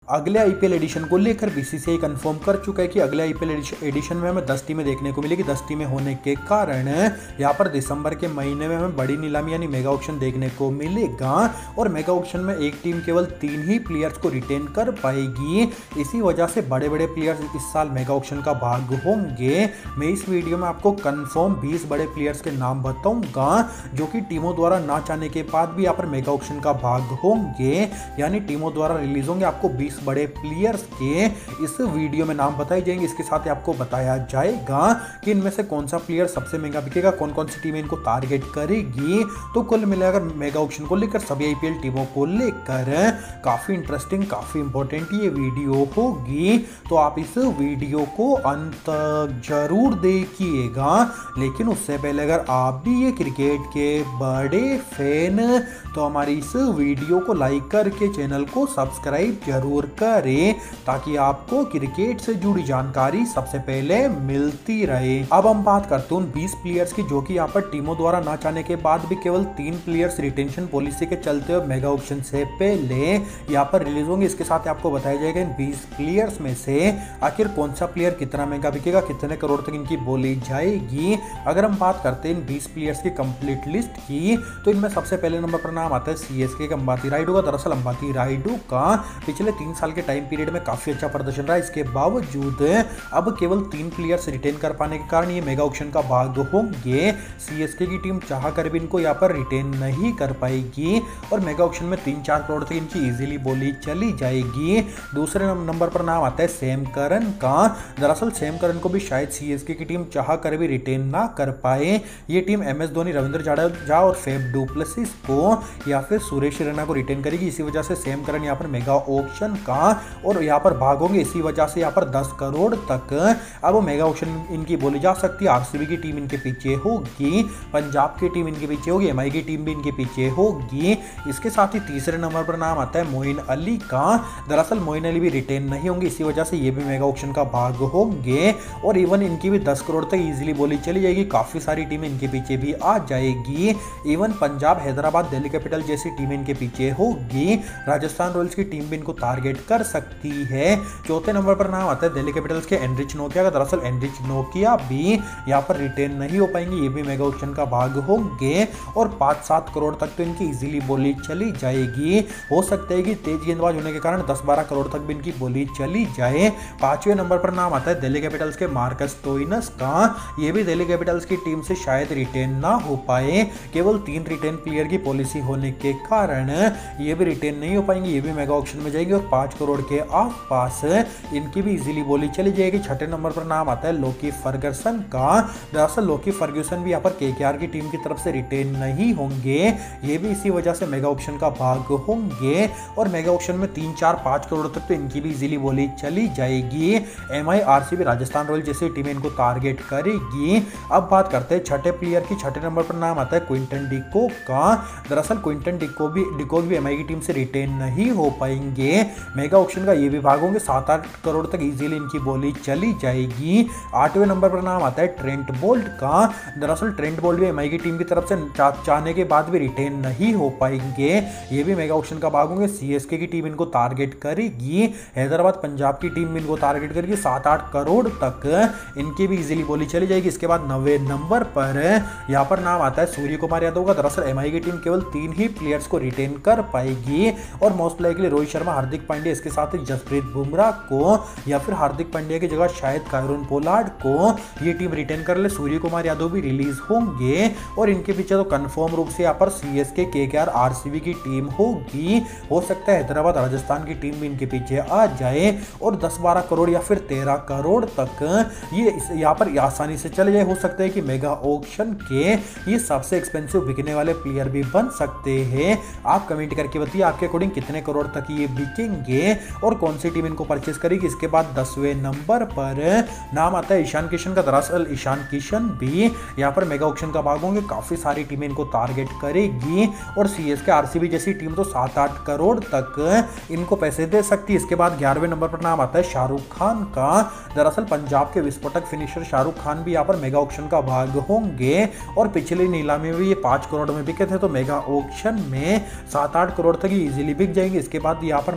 अगले IPL addition को लेकर बीसीसीआई कंफर्म कर चुका है कि अगले आईपीएल एडिशन में हमें 10 टीमें देखने को मिलेगी। 10 टीमें होने के कारण यहाँ पर दिसंबर के महीने में हमें बड़ी नीलामी यानी मेगा ऑक्शन देखने को मिलेगा और मेगा ऑक्शन में एक टीम केवल 3 ही प्लेयर्स को रिटेन कर पाएगी। इसी वजह से बड़े बड़े प्लेयर्स इस साल मेगा ऑक्शन का भाग होंगे। मैं इस वीडियो में आपको कंफर्म 20 बड़े प्लेयर्स के नाम बताऊंगा जो कि टीमों द्वारा ना चाहने के बाद भी यहाँ पर मेगा ऑक्शन का भाग होंगे, यानी टीमों द्वारा रिलीज होंगे। आपको 20 बड़े प्लेयर्स के इस वीडियो में नाम बताए जाएंगे। इसके साथ ही आपको बताया जाएगा कि इनमें से कौन सा प्लेयर सबसे महंगा बिकेगा, कौन कौन सी टीमें इनको टारगेट करेगी। तो कुल मिलाकर मेगा ऑक्शन को लेकर सभी आईपीएल टीमों को लेकर काफी इंटरेस्टिंग, काफी इंपॉर्टेंट ये वीडियो होगी। तो आप इस वीडियो को अंत तक जरूर देखिएगा। लेकिन उससे पहले अगर आप भी ये क्रिकेट के बड़े फैन तो हमारी इस वीडियो को लाइक करके चैनल को सब्सक्राइब जरूर करें ताकि आपको क्रिकेट से जुड़ी जानकारी सबसे पहले मिलती रहे। अब हम बात करते हैं उन 20 प्लेयर्स की जो कि यहाँ पर टीमों द्वारा ना चाहने के बाद भी केवल 3 प्लेयर्स रिटेंशन पॉलिसी के चलते हुए मेगा ऑक्शन से पहले यहाँ पर रिलीज होंगे। इसके साथ आपको बताया जाएगा इन 20 प्लेयर्स में से आखिर कौन सा प्लेयर कितना महंगा बिकेगा, कितने करोड़ तक इनकी बोली जाएगी। अगर हम बात करते हैं इन 20 प्लेयर्स की कंप्लीट लिस्ट की तो इनमें सबसे पहले नंबर पर नाम आता है सीएसके का अंबाती रायडू का। दरअसल अंबाती रायडू का पिछले 3 साल के टाइम पीरियड में काफी अच्छा प्रदर्शन रहा। इसके बावजूद अब केवल 3 प्लेयर्स रिटेन कर पाने के कारण ये मेगा ऑक्शन का भाग होंगे। सीएसके की टीम चाह कर भी इनको यहाँ पर रिटेन नहीं कर पाएगी और मेगा ऑक्शन में 3-4 करोड़ तक इनकी इजीली बोली चली जाएगी। दूसरे नंबर पर नाम आता है सैम करन का। दरअसल सैम करन को भी शायद सीएसके की टीम चाह कर भी रिटेन ना कर पाए। ये टीम एमएस धोनी, रविंद्र जाडेजा और फेफ डू प्लेसिस को या फिर सुरेश रैना को रिटेन करेगी। इसी वजह से सैम करन यहाँ पर मेगा ऑक्शन का और यहाँ पर भागोगे। इसी वजह से यहाँ पर 10 करोड़ तक अब मेगा ऑक्शन इनकी बोली जा सकती है। आरसीबी की टीम इनके पीछे होगी, पंजाब की टीम इनके पीछे होगी, एमआई की टीम भी इनके पीछे होगी। इसके साथ ही तीसरे नंबर पर नाम आता है मोइन अली का। दरअसल मोइन अली भी रिटेन नहीं होंगे, इसी वजह से ये भी मेगा ऑक्शन का भाग होंगे और इवन इनकी भी 10 करोड़ तक इजीली बोली चली जाएगी। काफी सारी टीमें इनके पीछे भी आ जाएगी। इवन पंजाब, हैदराबाद, दिल्ली कैपिटल जैसी टीमें इनके पीछे होगी। राजस्थान रॉयल्स की टीम भी इनको टारगेट कर सकती है। चौथे नंबर पर नाम आता है दिल्ली कैपिटल्स के एनरिच नोकिया का। दरअसल एनरिच नोकिया भी यहाँ पर रिटेन नहीं हो पाएंगे, ये भी मेगा ऑक्शन का भाग होंगे और 5-7 करोड़ तक तो इनकी इजीली बोली चली जाएगी। हो सकता है कि तेज गेंदबाज होने के कारण 10-12 करोड़ तक भी इनकी बोली चली जाए। 5वें नंबर पर नाम आता है दिल्ली कैपिटल्स के मार्कस स्टोइनिस का। ये भी दिल्ली कैपिटल्स की टीम से शायद रिटेन ना हो पाए। केवल 3 रिटेन प्लेयर की पॉलिसी होने के कारण ये भी रिटेन नहीं हो पाएंगे, ये भी मेगा ऑक्शन में जाएंगे और 5 करोड़ के आसपास इनकी भी इजीली बोली चली जाएगी। छठे नंबर पर नाम आता है लोकी फर्गसन का। दरअसल लोकी फर्ग्यूसन भी यहाँ पर केकेआर की टीम की तरफ से रिटेन नहीं होंगे, ये भी इसी वजह से मेगा ऑक्शन का भाग होंगे और मेगा ऑक्शन में 3-4-5 करोड़ तक तो इनकी भी इजीली बोली चली जाएगी। एमआई, आरसीबी, राजस्थान रॉयल्स जैसी टीमें इनको टारगेट करेगी। अब बात करते हैं छठे प्लेयर की। छठे नंबर पर नाम आता है क्विंटन डिकॉक का। दरअसल क्विंटन डिकॉक भी एमआई की टीम से रिटेन नहीं हो पाएंगे। मेगा ऑक्शन का ये भी भाग होंगे, 7-8 करोड़ तक इजीली इनकी बोली चली जाएगी। 8वें नंबर पर नाम आता है ट्रेंट बोल्ट का। दरअसल ट्रेंट बोल्ट भी एमआई की टीम की तरफ से चाहने के बाद भी रिटेन नहीं हो पाएंगे, ये भी मेगा ऑक्शन का भाग होंगे। सीएसके की टीम इनको टारगेट करेगी, हैदराबाद, पंजाब की टीम भी इनको टारगेट करेगी। 7-8 करोड़ तक इनकी भी इजीली बोली चली जाएगी। इसके बाद 9वें नंबर पर यहाँ पर नाम आता है सूर्य कुमार यादव का। दरअसल एमआई की टीम केवल 3 ही प्लेयर्स को रिटेन कर पाएगी और मोस्ट लाइकली रोहित शर्मा, हार्दिक पांड्या, इसके साथ ही जसप्रीत बुमराह को या फिर हार्दिक पांड्या की जगह शायद कायरन पोलार्ड को ये टीम रिटेन कर ले। सूर्य कुमार यादव भी रिलीज होंगे और इनके पीछे तो कंफर्म रूप से यहाँ पर सीएसके, केकेआर, आरसीबी की टीम होगी। हो सकता है हैदराबाद, राजस्थान की टीम भी इनके पीछे आ जाए और 10-12 करोड़ या फिर 13 करोड़ तक ये यहाँ पर आसानी से चले जाए। हो सकता है कि मेगा ऑक्शन के ये सबसे एक्सपेंसिव बिकने वाले प्लेयर भी बन सकते हैं। आप कमेंट करके बताइए आपके अकॉर्डिंग कितने करोड़ तक ये बिकेंगे और कौन सी टीम इनको परचेस करेगी। इसके बाद 10वें नंबर पर नाम आता है ईशान किशन का। दरअसल ईशान किशन भी यहाँ पर मेगा ऑक्शन का भाग होंगे, काफी सारी टीमें इनको टारगेट करेगी और सीएसके, आरसीबी जैसी टीम तो 7-8 करोड़ तक इनको पैसे दे सकती है। इसके बाद 11वें नंबर पर नाम आता है शाहरुख खान का। दरअसल पंजाब के विस्फोटक फिनिशर शाहरुख खान भी यहाँ पर मेगा ऑक्शन का भाग होंगे और पिछली नीलामी में ये 5 करोड़ में बिके थे, तो मेगा ऑक्शन में 7-8 करोड़ तक इजीली बिक जाएंगे। इसके बाद यहाँ पर नाम आता है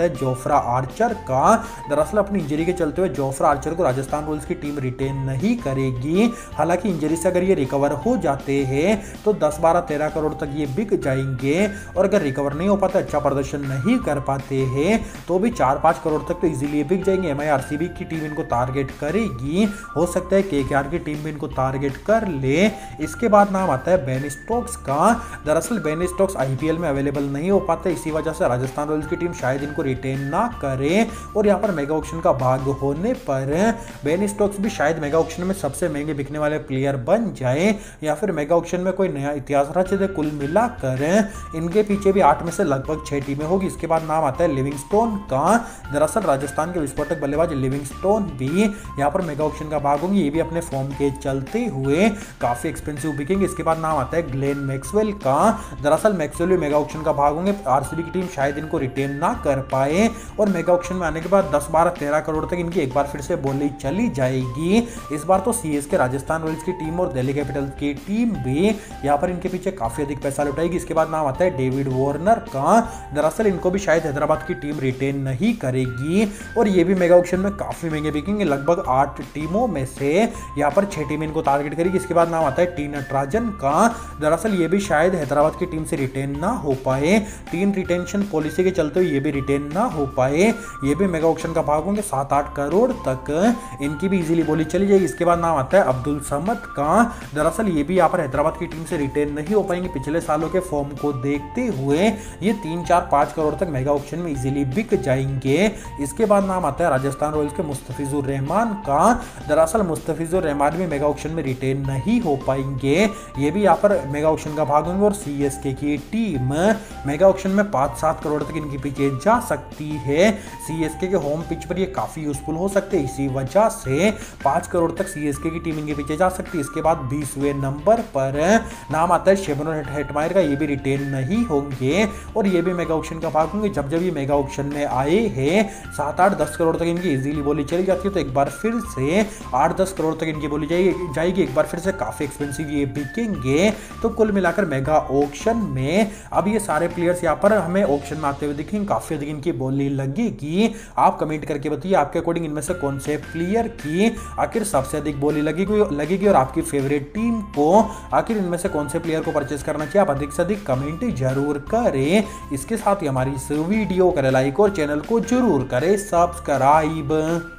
है जोफ्रा आर्चर का। दरअसल अपनी इंजरी के चलते हुए जोफ्रा आर्चर को राजस्थान रॉयल्स की टीम रिटेन नहीं करेगी। हालांकि इंजरी से अगर ये रिकवर हो जाते हैं तो 10, 12, 13 करोड़ तक ये बिक जाएंगे, और अगर रिकवर नहीं हो पाते, अच्छा प्रदर्शन नहीं कर पाते हैं, तो भी 4-5 करोड़ तक तो इजीली बिक जाएंगे। MIRCB की टीम इनको टारगेट करेगी, हो सकता है KKR की टीम भी इनको टारगेट कर ले। इसके बाद नाम आता है बेन स्टोक्स का। दरअसल बेन स्टोक्स IPL में अवेलेबल नहीं हो पाते, इसी वजह से राजस्थान रॉयल्स की टीम शायद इनको रिटेन ना करे, और यहाँ पर मेगा ऑक्शन का भाग होने पर बेन स्टोक्स भी शायद मेगा ऑक्शन में सबसे महंगे बिकने वाले प्लेयर बन जाए, या फिर मेगा ऑक्शन में कोई नया इतिहास रच दे। कुल मिलाकर इनके पीछे भी 8 में से लगभग 6 टीमें होगी। इसके बाद नाम आता है लिविंगस्टोन का। दरअसल राजस्थान के विस्फोटक बल्लेबाज लिविंगस्टोन भी यहाँ पर मेगा ऑक्शन का भाग होंगे, ये भी अपने फॉर्म के चलते हुए काफी एक्सपेंसिव बिकेंगे। इसके बाद नाम आता है ग्लेन मैक्सवेल का। दरअसल मैक्सवेल भी मेगा ऑक्शन का भाग होंगे, RCB की टीम शायद इनको रिटेन ना कर पाए, और मेगा ऑक्शन में आने के बाद 10, 12, 13 करोड़ तक इनकी एक बार फिर से बोली चली जाएगी। इस बार तो CSK राजस्थान रॉयल्स की टीम और दिल्ली कैपिटल्स की टीम भी यहाँ पर इनके पीछे काफी अधिक पैसा लुटाएगी। इसके बाद नाम आता है डेविड वार्नर का। दरअसल इनको भी शायद हैदराबाद की टीम रिटेन नहीं करेगी, और ये भी मेगा ऑक्शन में काफी महंगे बिकेंगे। लगभग 8 टीमों में से यहाँ पर 6 टीम इनको टारगेट करेगी। इसके बाद नाम आता है टी नटराजन का। दरअसल ये भी शायद हैदराबाद की टीम से रिटेन ना हो पाए, 3 रिटेंशन पॉलिसी के चलते हुए ये भी रिटेन ना हो पाए। ये भी मेगा ऑक्शन का भाग होंगे, 7-8 करोड़ तक इनकी भी इजीली बोली चली जाएगी। इसके बाद नाम आता है अब्दुल समद का। दरअसल ये भी यहाँ पर हैदराबाद की टीम से रिटेन नहीं हो पाएंगे। पिछले सालों के फॉर्म को देखते हुए ये 3, 4, 5 करोड़ तक मेगा ऑक्शन में इजीली बिक जाएंगे। इसके बाद नाम आता है राजस्थान रॉयल्स के मुस्तफिजुर रहमान का। दरअसल मुस्तफिजुर रहमान भी मेगा ऑक्शन में रिटेन नहीं हो पाएंगे, ये भी यहाँ पर मेगा ऑक्शन का भाग होंगे, और CSK की टीम मेगा ऑक्शन में 5-7 करोड़ तक इनके पीछे जा सकती है। CSK के होम पिच पर ये काफी यूजफुल हो सकते हैं, इसी वजह से 5 करोड़ तक CSK की टीम इनके पीछे जा सकती है। इसके बाद 20वें नंबर पर नाम आता है शेबनोन हेटमायर का। ये भी रिटेन नहीं होंगे, और ये भी मेगा ऑक्शन का भाग होंगे। जब ये मेगा ऑक्शन में आए हैं 7-8-10 करोड़ तक इनकी इजीली बोली चली जाती है, तो एक बार फिर से 8-10 करोड़ तक इनकी बोली जाएगी। एक बार फिर से काफी एक्सपेंसिव ये बिकेंगे। तो कुल मिलाकर मेगा ऑक्शन में अब ये सारे प्लेयर्स यहाँ पर हमें ऑक्शन में आते हुए दिखेंगे, काफी अधिक इनकी बोली लगेगी। आप कमेंट करके बताइए आपके अकॉर्डिंग इनमें से कौन से प्लेयर की आखिर सबसे अधिक बोली लगेगी, और आपकी फेवरेट टीम को आखिर इनमें से कौन से प्लेयर को परचेस करना चाहिए। आप अधिक से अधिक कमेंट जरूर करें। इसके साथ ही हमारी इस वीडियो को लाइक और चैनल को जरूर करें सब्सक्राइब।